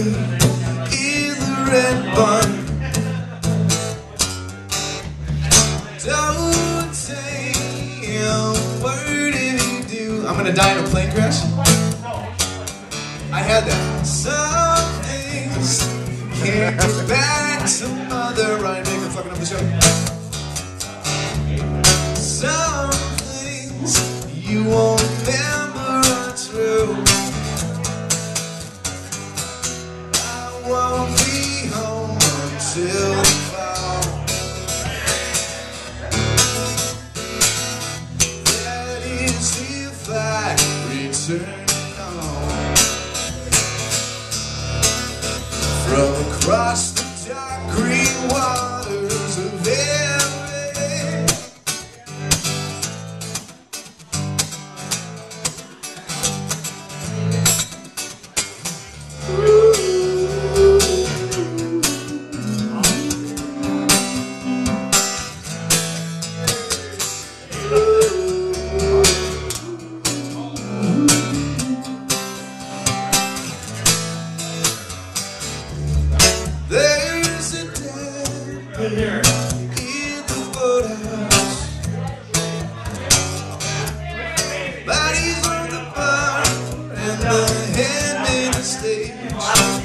in the red barn. Don't say a word if you do. I'm gonna die in a plane crash. I had that. Some things can't get back to mother. Ryan Baker fucking up the show. Some things you won't remember are true. I won't be home until the fall. That is if I return home. From across the dark green waters of Erie. There's a dam in the boathouse. Bodies on the bar and the hand in the stage.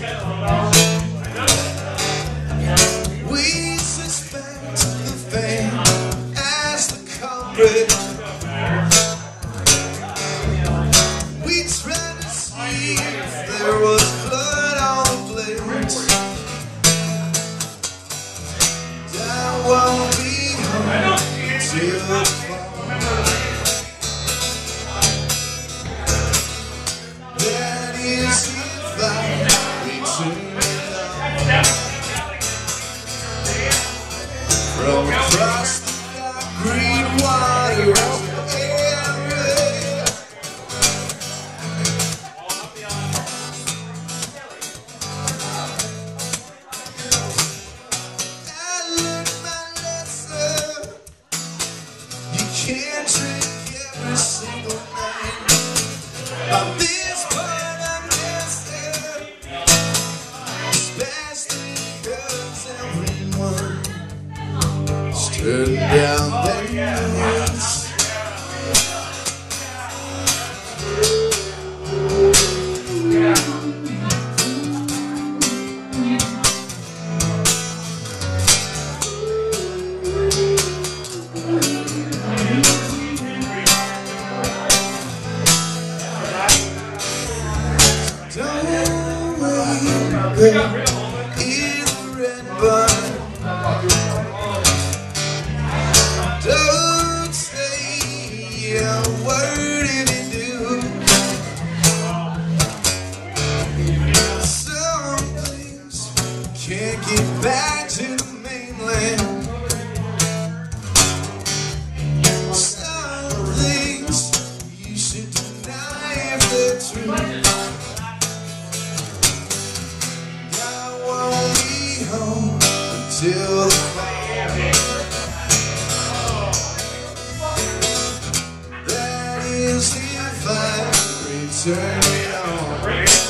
We suspect the fan as the culprit. We tried to see if there was blood on the blades. I won't be home till the fall. That is if I return from across the dark green waters of Erie. I learned my lesson. You can't drink every single night. By this point I'm missing, especially because everyone turned down their lights. Don't wait in the red barn. Don't say a word if you do. Some things can't get back to the mainland. Some things you should deny if they're true. I won't be home until the fall. That is if I return home.